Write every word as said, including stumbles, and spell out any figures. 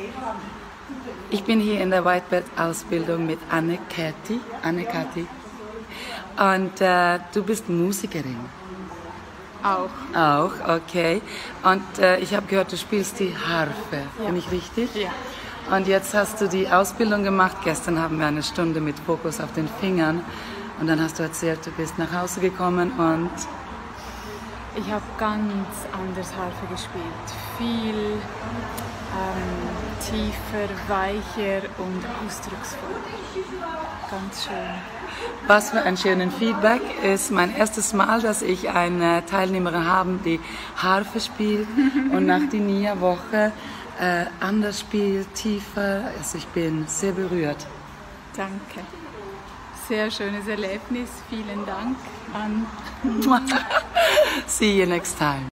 Ich bin hier in der Whitebelt-Ausbildung mit Anne-Kathi. Anne-Kathi. Und äh, du bist Musikerin. Auch. Auch, okay. Und äh, ich habe gehört, du spielst die Harfe. Ja. Bin ich richtig? Ja. Und jetzt hast du die Ausbildung gemacht. Gestern haben wir eine Stunde mit Fokus auf den Fingern. Und dann hast du erzählt, du bist nach Hause gekommen und... Ich habe ganz anders Harfe gespielt. Viel ähm, tiefer, weicher und ausdrucksvoll. Ganz schön. Was für ein schönes Feedback. Ist mein erstes Mal, dass ich eine Teilnehmerin habe, die Harfe spielt und nach der Nia-Woche äh, anders spielt, tiefer. Also ich bin sehr berührt. Danke. Sehr schönes Erlebnis. Vielen Dank an. See you next time.